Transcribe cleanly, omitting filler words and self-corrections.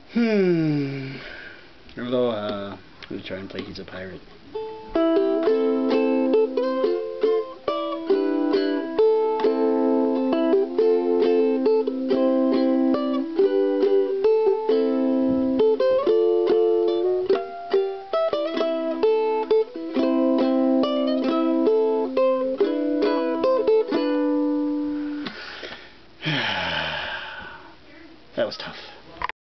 I'm gonna try and play He's a Pirate.